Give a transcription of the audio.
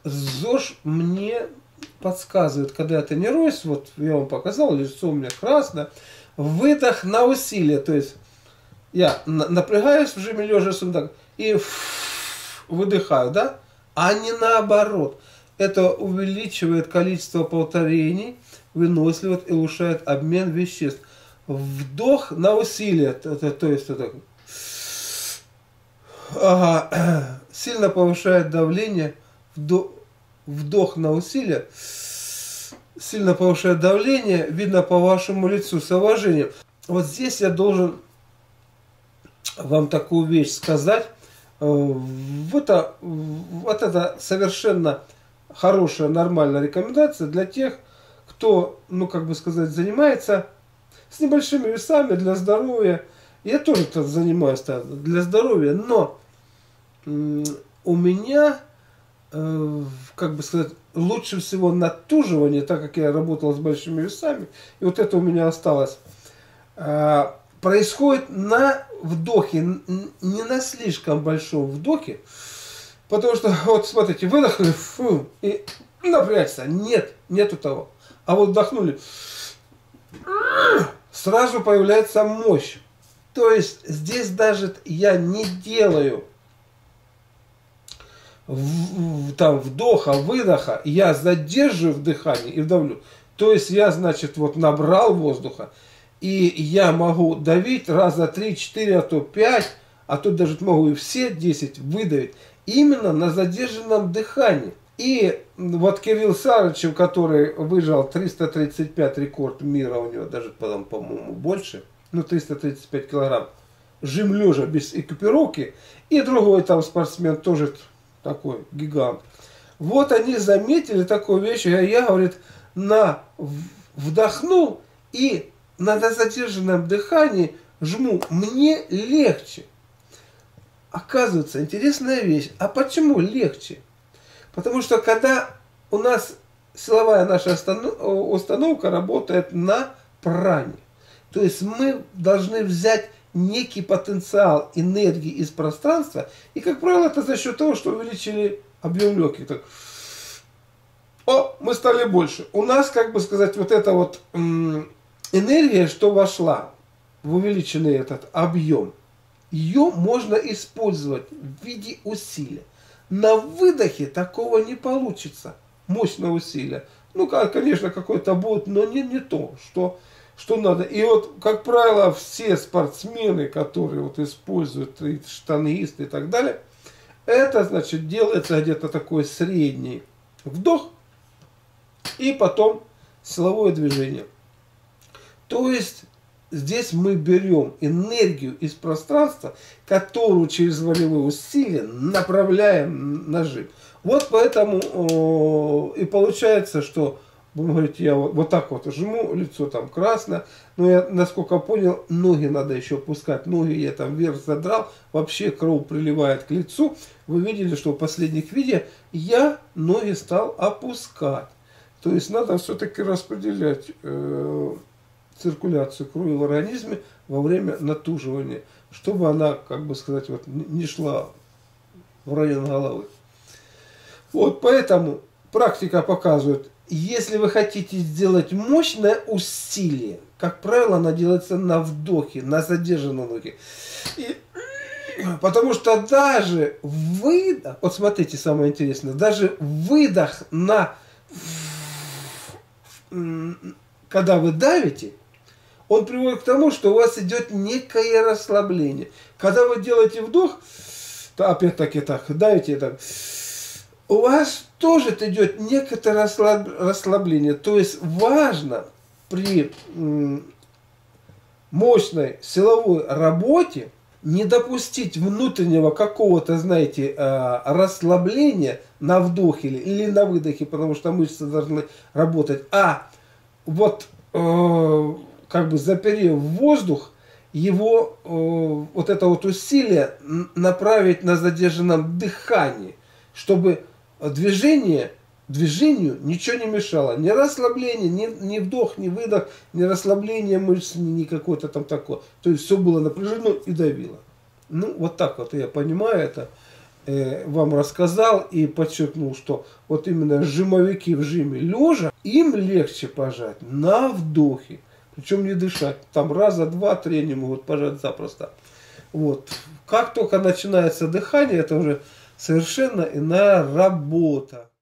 ЗОЖ мне подсказывает, когда я тренируюсь, вот я вам показал, лицо у меня красное, выдох на усилие, то есть я напрягаюсь в жиме лежа сундук и выдыхаю, да, а не наоборот. Это увеличивает количество повторений, выносливость и улучшает обмен веществ. Вдох на усилие, то есть это, сильно повышает давление, вдох на усилие, сильно повышает давление, видно по вашему лицу, с уважением. Вот здесь я должен вам такую вещь сказать. Вот это совершенно хорошая, нормальная рекомендация для тех, кто, ну, как бы сказать, занимается с небольшими весами для здоровья. Я тоже занимаюсь для здоровья, но у меня, как бы сказать, лучше всего натуживание, так как я работал с большими весами, и вот это у меня осталось, происходит на вдохе, не на слишком большом вдохе, потому что, вот смотрите, выдохнули, фу, и напрягся, нету того. А вот вдохнули, сразу появляется мощь. То есть здесь даже я не делаю там вдоха, выдоха, я задерживаю в дыхании и вдавлю. То есть я, значит, вот набрал воздуха, и я могу давить раза 3, 4, а то 5, а то даже могу и все 10 выдавить именно на задержанном дыхании. И вот Кирилл Сарычев, который выжал 335 рекорд мира, у него даже потом, по-моему, больше, ну 335 килограмм, жим лежа без экипировки, и другой там спортсмен тоже такой гигант. Вот они заметили такую вещь, я говорит, вдохнул и на задержанном дыхании жму, мне легче. Оказывается, интересная вещь. А почему легче? Потому что когда у нас силовая наша установка работает на пране, то есть мы должны взять некий потенциал энергии из пространства, и, как правило, это за счет того, что увеличили объем легких. Так, мы стали больше. У нас, как бы сказать, вот эта вот энергия, что вошла в увеличенный этот объем, ее можно использовать в виде усилия. На выдохе такого не получится. Мощное усилие. Ну, конечно, какое-то будет, но не то, что надо. И вот, как правило, все спортсмены, которые вот используют и штангисты и так далее, это, значит, делается где-то такой средний вдох и потом силовое движение. То есть здесь мы берем энергию из пространства, которую через волевые усилия направляем на жим. Вот поэтому и получается, что, будем говорить, я вот так вот жму, лицо там красное, но я, насколько понял, ноги надо еще опускать. Ноги я там вверх задрал, вообще кровь приливает к лицу. Вы видели, что в последних видео я ноги стал опускать. То есть надо все-таки распределять циркуляцию крови в организме во время натуживания, чтобы она, как бы сказать, вот, не шла в район головы. Вот поэтому практика показывает, если вы хотите сделать мощное усилие, как правило, оно делается на вдохе, на задержанном вдохе. Потому что даже выдох, вот смотрите, самое интересное, даже выдох когда вы давите, он приводит к тому, что у вас идет некое расслабление. Когда вы делаете вдох, то опять-таки так, давите так, у вас тоже идет некоторое расслабление. То есть важно при мощной силовой работе не допустить внутреннего какого-то, знаете, расслабления на вдохе или на выдохе, потому что мышцы должны работать. А вот как бы заперев воздух, его вот это вот усилие направить на задержанном дыхании, чтобы движению ничего не мешало. Ни расслабление, ни вдох, ни выдох, ни расслабление мышц, ни какое-то там такое. То есть все было напряжено и давило. Ну, вот так вот я понимаю это. вам рассказал и подчеркнул, что вот именно жимовики в жиме лежа, им легче пожать на вдохе. Причем не дышать. Там раза два-три они могут пожать запросто. Вот. Как только начинается дыхание, это уже совершенно иная работа.